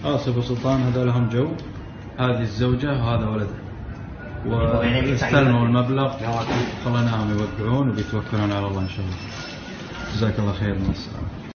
آصف وسلطان هذا لهم جو، هذه الزوجة وهذا ولدها، واستلموا المبلغ خليناهم يوقعون وبيتوكلون على الله إن شاء الله. جزاك الله خير. مع السلامة.